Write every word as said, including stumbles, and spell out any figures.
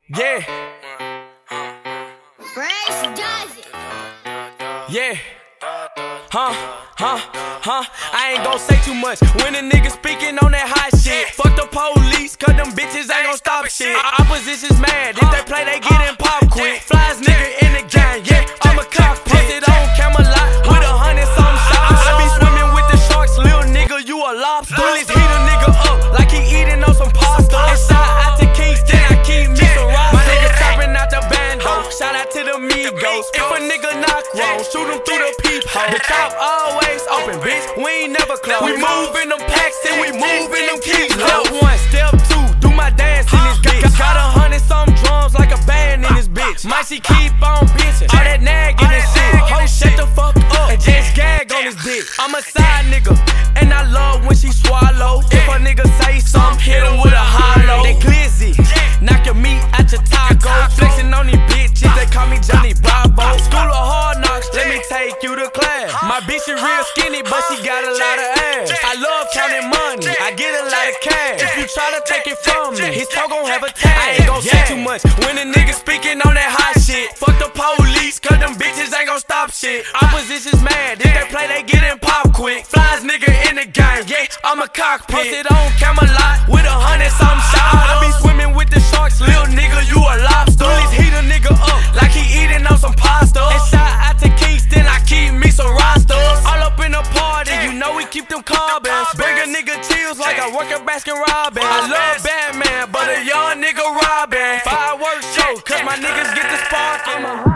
Yeah. Brace does it. Yeah. Huh, huh, huh. I ain't gon' say too much when a nigga speaking on that hot shit. Fuck the police, cause them bitches ain't gon' stop shit. Opposition's mad, if they play, they gettin' pop quick. Flies nigga in the gang, yeah, I'm a cockpit. Posted on Camelot with a hundred something shots. I be swimming with the sharks, little nigga, you a lobster. Bullies heat a nigga up like he eating on some pasta. And shout out to Kingston, I keep me some rocks. My nigga chopping out the bando, shout out to the Migos. If a nigga knock wrong, shoot him through the peephole. The top always open, bitch, we ain't never close. We move in them packs and we move in them keys. Step one, step two, do my dance in this bitch. Got a hundred some drums like a band in this bitch. Might she keep on bitching, all that nagging and shit. Ho, shut the fuck up and just gag on this dick. I'm a side nigga, and I love when she swallow. If a nigga say something, hit him with a hollow. They glizzy, knock your meat out your taco. Flexing on these bitches, they call me Johnny Bravo. School of hard knocks, let me take you to class. My bitch is real skinny, but she got a lot of ass. I love counting money, I get a lot of cash. If you try to take it from me, his talk gon' have a tag. I ain't gon' say too much when a nigga speaking on that hot shit. Fuck the police, cause them bitches ain't gon' stop shit. Opposition's mad, if they play, they gettin' pop quick. Flies nigga in the game, yeah, I'm a cockpit. Posted on Camelot with a hundred something shots. I be swimming with the sharks, little nigga, you a lobster. Bullies heat a nigga up like he eating on some pasta. And shout out to Kingston, I keep me some rosters. All up in the party, you know we keep them carbons. Bring a nigga chills like I work at Baskin Robbins. I love Batman, but a young nigga robbing. Fireworks show, cause my niggas get the spark.